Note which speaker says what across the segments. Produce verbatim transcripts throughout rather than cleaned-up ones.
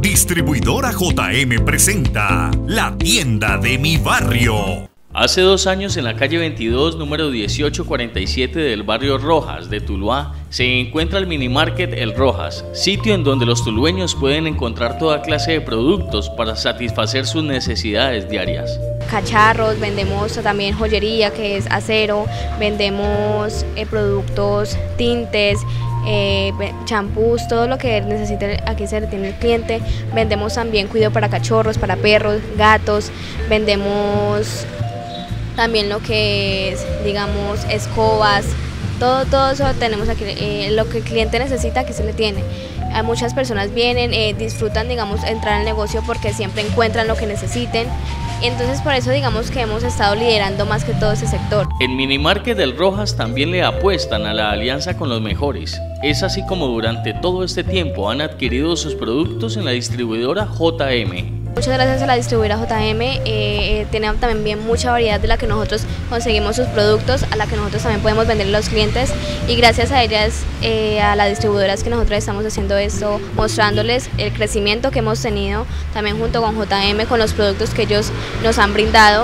Speaker 1: Distribuidora J M presenta La Tienda de Mi Barrio.
Speaker 2: Hace dos años, en la calle veintidós, número dieciocho cuarenta y siete del barrio Rojas de Tuluá, se encuentra el minimarket El Rojas, sitio en donde los tulueños pueden encontrar toda clase de productos para satisfacer sus necesidades diarias.
Speaker 3: Cacharros, vendemos también joyería, que es acero, vendemos eh, productos, tintes, eh, champús, todo lo que necesite aquí se tiene el cliente. Vendemos también cuidado para cachorros, para perros, gatos, vendemos también lo que es, digamos, escobas, todo, todo eso tenemos aquí, eh, lo que el cliente necesita aquí se le tiene. A muchas personas vienen, eh, disfrutan, digamos, entrar al negocio porque siempre encuentran lo que necesiten. Entonces por eso digamos que hemos estado liderando más que todo ese sector.
Speaker 2: En Minimarket del Rojas también le apuestan a la alianza con los mejores. Es así como durante todo este tiempo han adquirido sus productos en la distribuidora J M.
Speaker 3: Muchas gracias a la distribuidora J M, eh, eh, tenemos también bien mucha variedad de la que nosotros conseguimos sus productos, a la que nosotros también podemos venderle a los clientes, y gracias a ellas, eh, a las distribuidoras que nosotros estamos haciendo esto, mostrándoles el crecimiento que hemos tenido también junto con J M, con los productos que ellos nos han brindado.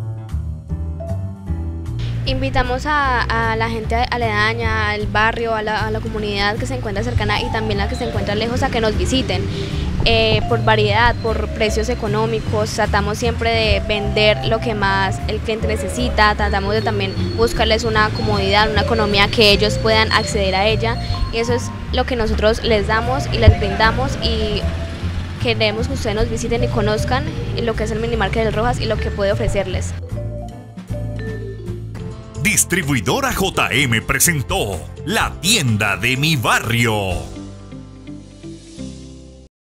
Speaker 3: Invitamos a, a la gente aledaña, al barrio, a la, a la comunidad que se encuentra cercana y también la que se encuentra lejos a que nos visiten. Eh, por variedad, por precios económicos, tratamos siempre de vender lo que más el cliente necesita, tratamos de también buscarles una comodidad, una economía que ellos puedan acceder a ella, y eso es lo que nosotros les damos y les brindamos, y queremos que ustedes nos visiten y conozcan lo que es el Minimarket del Rojas y lo que puede ofrecerles.
Speaker 1: Distribuidora J M presentó La Tienda de Mi Barrio.